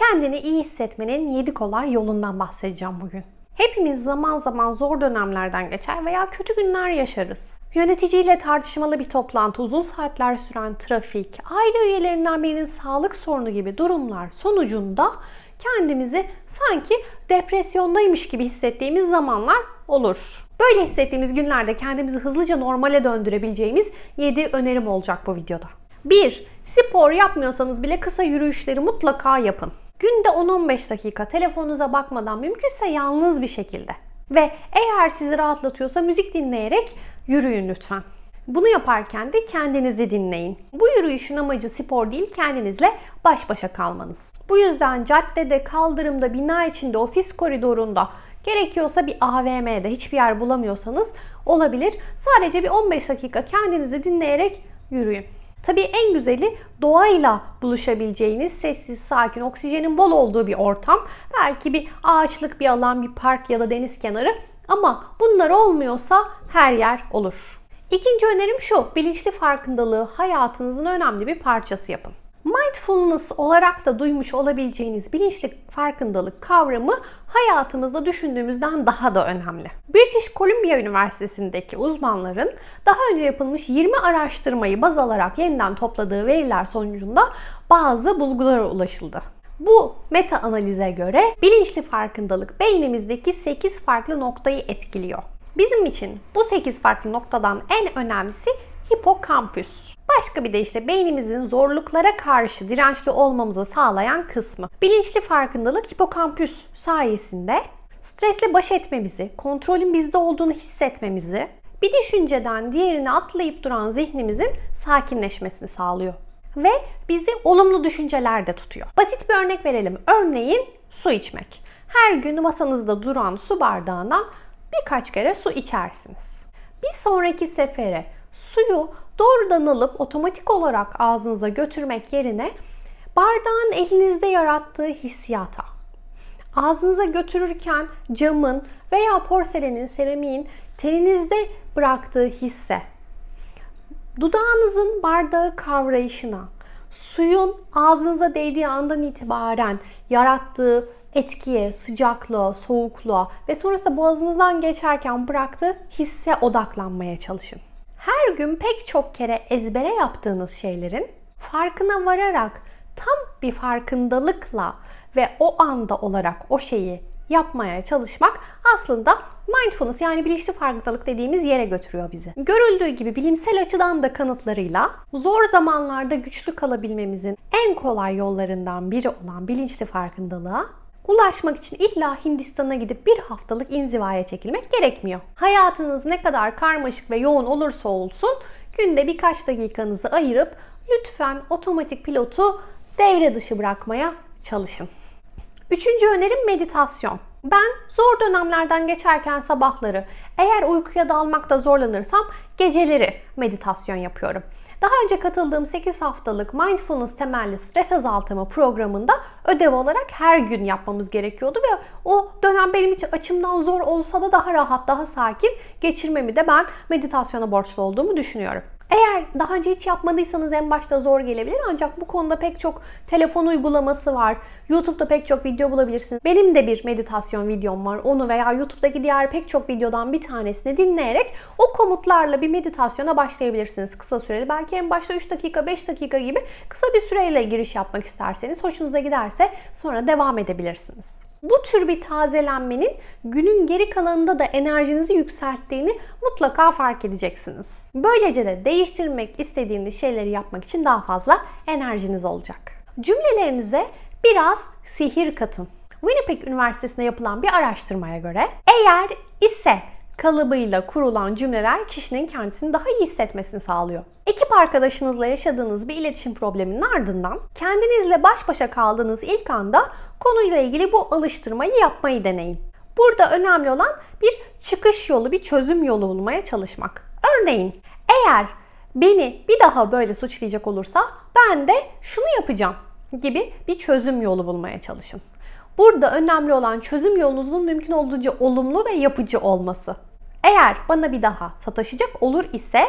Kendini iyi hissetmenin 7 kolay yolundan bahsedeceğim bugün. Hepimiz zaman zaman zor dönemlerden geçer veya kötü günler yaşarız. Yöneticiyle tartışmalı bir toplantı, uzun saatler süren trafik, aile üyelerinden birinin sağlık sorunu gibi durumlar sonucunda kendimizi sanki depresyondaymış gibi hissettiğimiz zamanlar olur. Böyle hissettiğimiz günlerde kendimizi hızlıca normale döndürebileceğimiz 7 önerim olacak bu videoda. 1. Spor yapmıyorsanız bile kısa yürüyüşleri mutlaka yapın. Günde 10-15 dakika telefonunuza bakmadan, mümkünse yalnız bir şekilde. Ve eğer sizi rahatlatıyorsa müzik dinleyerek yürüyün lütfen. Bunu yaparken de kendinizi dinleyin. Bu yürüyüşün amacı spor değil, kendinizle baş başa kalmanız. Bu yüzden caddede, kaldırımda, bina içinde, ofis koridorunda, gerekiyorsa bir AVM'de, hiçbir yer bulamıyorsanız olabilir. Sadece bir 15 dakika kendinizi dinleyerek yürüyün. Tabii en güzeli doğayla buluşabileceğiniz, sessiz, sakin, oksijenin bol olduğu bir ortam. Belki bir ağaçlık bir alan, bir park ya da deniz kenarı. Ama bunlar olmuyorsa her yer olur. İkinci önerim şu: bilinçli farkındalığı hayatınızın önemli bir parçası yapın. Mindfulness olarak da duymuş olabileceğiniz bilinçli farkındalık kavramı hayatımızda düşündüğümüzden daha da önemli. British Columbia Üniversitesi'ndeki uzmanların daha önce yapılmış 20 araştırmayı baz alarak yeniden topladığı veriler sonucunda bazı bulgulara ulaşıldı. Bu meta analize göre bilinçli farkındalık beynimizdeki 8 farklı noktayı etkiliyor. Bizim için bu 8 farklı noktadan en önemlisi hipokampüs. Başka bir de işte beynimizin zorluklara karşı dirençli olmamızı sağlayan kısmı. Bilinçli farkındalık hipokampüs sayesinde stresle baş etmemizi, kontrolün bizde olduğunu hissetmemizi, bir düşünceden diğerine atlayıp duran zihnimizin sakinleşmesini sağlıyor. Ve bizi olumlu düşüncelerde tutuyor. Basit bir örnek verelim. Örneğin su içmek. Her gün masanızda duran su bardağından birkaç kere su içersiniz. Bir sonraki sefere suyu doğrudan alıp otomatik olarak ağzınıza götürmek yerine bardağın elinizde yarattığı hissiyata, ağzınıza götürürken camın veya porselenin, seramiğin teninizde bıraktığı hisse, dudağınızın bardağı kavrayışına, suyun ağzınıza değdiği andan itibaren yarattığı etkiye, sıcaklığa, soğukluğa ve sonrasında boğazınızdan geçerken bıraktığı hisse odaklanmaya çalışın. Her gün pek çok kere ezbere yaptığınız şeylerin farkına vararak tam bir farkındalıkla ve o anda olarak o şeyi yapmaya çalışmak aslında mindfulness, yani bilinçli farkındalık dediğimiz yere götürüyor bizi. Görüldüğü gibi bilimsel açıdan da kanıtlarıyla zor zamanlarda güçlü kalabilmemizin en kolay yollarından biri olan bilinçli farkındalığa ulaşmak için illa Hindistan'a gidip bir haftalık inzivaya çekilmek gerekmiyor. Hayatınız ne kadar karmaşık ve yoğun olursa olsun günde birkaç dakikanızı ayırıp lütfen otomatik pilotu devre dışı bırakmaya çalışın. Üçüncü önerim meditasyon. Ben zor dönemlerden geçerken sabahları, eğer uykuya dalmakta zorlanırsam geceleri meditasyon yapıyorum. Daha önce katıldığım 8 haftalık Mindfulness temelli stres azaltımı programında ödev olarak her gün yapmamız gerekiyordu ve o dönem benim için açımdan zor olsa da daha rahat, daha sakin geçirmemi de ben meditasyona borçlu olduğumu düşünüyorum. Eğer daha önce hiç yapmadıysanız en başta zor gelebilir, ancak bu konuda pek çok telefon uygulaması var. YouTube'da pek çok video bulabilirsiniz. Benim de bir meditasyon videom var. Onu veya YouTube'daki diğer pek çok videodan bir tanesini dinleyerek o komutlarla bir meditasyona başlayabilirsiniz kısa süreli. Belki en başta 3 dakika, 5 dakika gibi kısa bir süreyle giriş yapmak isterseniz, hoşunuza giderse sonra devam edebilirsiniz. Bu tür bir tazelenmenin günün geri kalanında da enerjinizi yükselttiğini mutlaka fark edeceksiniz. Böylece de değiştirmek istediğiniz şeyleri yapmak için daha fazla enerjiniz olacak. Cümlelerinize biraz sihir katın. Winnipeg Üniversitesi'nde yapılan bir araştırmaya göre eğer ise kalıbıyla kurulan cümleler kişinin kendisini daha iyi hissetmesini sağlıyor. Ekip arkadaşınızla yaşadığınız bir iletişim probleminin ardından kendinizle baş başa kaldığınız ilk anda konuyla ilgili bu alıştırmayı yapmayı deneyin. Burada önemli olan bir çıkış yolu, bir çözüm yolu bulmaya çalışmak. Örneğin eğer beni bir daha böyle suçlayacak olursa ben de şunu yapacağım gibi bir çözüm yolu bulmaya çalışın. Burada önemli olan çözüm yolunuzun mümkün olduğunca olumlu ve yapıcı olması. Eğer bana bir daha sataşacak olur ise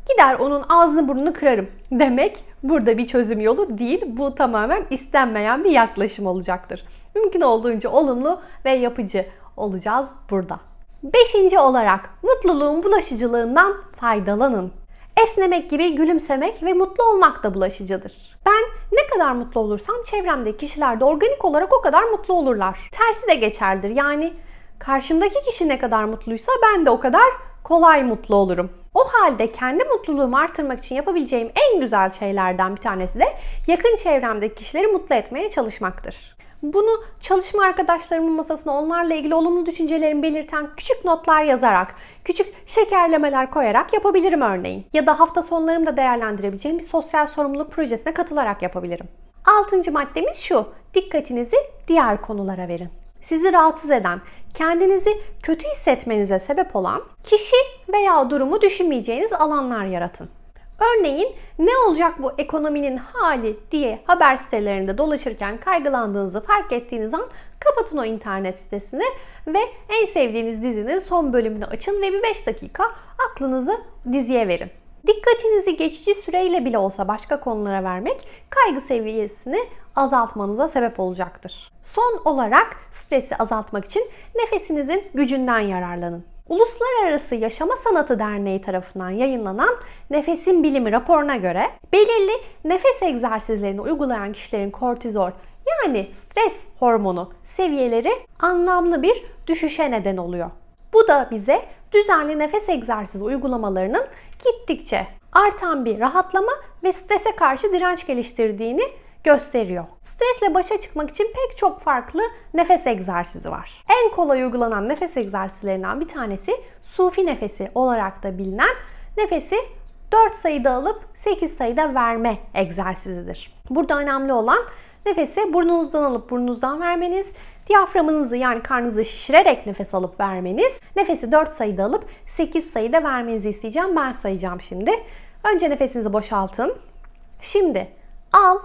gider onun ağzını burnunu kırarım demek burada bir çözüm yolu değil. Bu tamamen istenmeyen bir yaklaşım olacaktır. Mümkün olduğunca olumlu ve yapıcı olacağız burada. 5. olarak mutluluğun bulaşıcılığından faydalanın. Esnemek gibi gülümsemek ve mutlu olmak da bulaşıcıdır. Ben ne kadar mutlu olursam çevremdeki kişiler de organik olarak o kadar mutlu olurlar. Tersi de geçerlidir. Yani karşımdaki kişi ne kadar mutluysa ben de o kadar kolay mutlu olurum. O halde kendi mutluluğumu artırmak için yapabileceğim en güzel şeylerden bir tanesi de yakın çevremdeki kişileri mutlu etmeye çalışmaktır. Bunu çalışma arkadaşlarımın masasına onlarla ilgili olumlu düşüncelerimi belirten küçük notlar yazarak, küçük şekerlemeler koyarak yapabilirim örneğin. Ya da hafta sonlarımda değerlendirebileceğim bir sosyal sorumluluk projesine katılarak yapabilirim. 6. maddemiz şu: dikkatinizi diğer konulara verin. Sizi rahatsız eden, kendinizi kötü hissetmenize sebep olan kişi veya durumu düşünmeyeceğiniz alanlar yaratın. Örneğin ne olacak bu ekonominin hali diye haber sitelerinde dolaşırken kaygılandığınızı fark ettiğiniz an kapatın o internet sitesini ve en sevdiğiniz dizinin son bölümünü açın ve bir 5 dakika aklınızı diziye verin. Dikkatinizi geçici süreyle bile olsa başka konulara vermek kaygı seviyesini azaltmanıza sebep olacaktır. Son olarak stresi azaltmak için nefesinizin gücünden yararlanın. Uluslararası Yaşama Sanatı Derneği tarafından yayınlanan Nefesin Bilimi raporuna göre belirli nefes egzersizlerini uygulayan kişilerin kortizol yani stres hormonu seviyeleri anlamlı bir düşüşe neden oluyor. Bu da bize düzenli nefes egzersizi uygulamalarının gittikçe artan bir rahatlama ve strese karşı direnç geliştirdiğini gösteriyor. Stresle başa çıkmak için pek çok farklı nefes egzersizi var. En kolay uygulanan nefes egzersizlerinden bir tanesi sufi nefesi olarak da bilinen nefesi 4 sayıda alıp 8 sayıda verme egzersizidir. Burada önemli olan nefesi burnunuzdan alıp burnunuzdan vermeniz, diyaframınızı yani karnınızı şişirerek nefes alıp vermeniz, nefesi 4 sayıda alıp 8 sayıda vermenizi isteyeceğim. Ben sayacağım şimdi. Önce nefesinizi boşaltın. Şimdi al,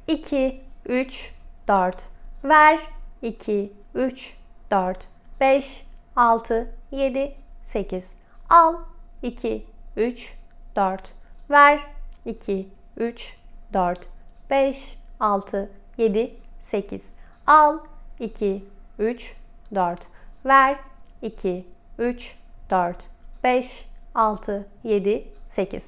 2, 3, 4. Ver, 2, 3, 4, 5, 6, 7, 8. Al, 2, 3, 4. Ver, 2, 3, 4, 5, 6, 7, 8. Al, 2, 3, 4. Ver, 2, 3, 4, 5, 6, 7, 8.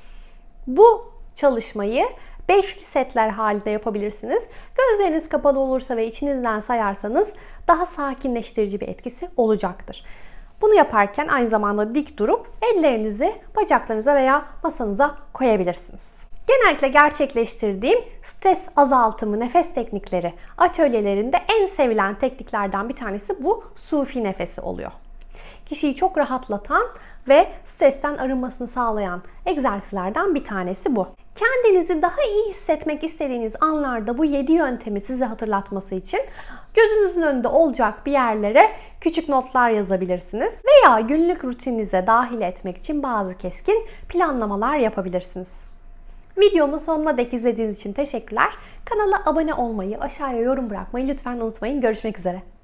Bu çalışmayı 5'li setler halinde yapabilirsiniz. Gözleriniz kapalı olursa ve içinizden sayarsanız daha sakinleştirici bir etkisi olacaktır. Bunu yaparken aynı zamanda dik durup ellerinizi bacaklarınıza veya masanıza koyabilirsiniz. Genellikle gerçekleştirdiğim stres azaltımı nefes teknikleri atölyelerinde en sevilen tekniklerden bir tanesi bu sufi nefesi oluyor. Kişiyi çok rahatlatan ve stresten arınmasını sağlayan egzersizlerden bir tanesi bu. Kendinizi daha iyi hissetmek istediğiniz anlarda bu 7 yöntemi size hatırlatması için gözünüzün önünde olacak bir yerlere küçük notlar yazabilirsiniz. Veya günlük rutininize dahil etmek için bazı keskin planlamalar yapabilirsiniz. Videomun sonuna dek izlediğiniz için teşekkürler. Kanala abone olmayı, aşağıya yorum bırakmayı lütfen unutmayın. Görüşmek üzere.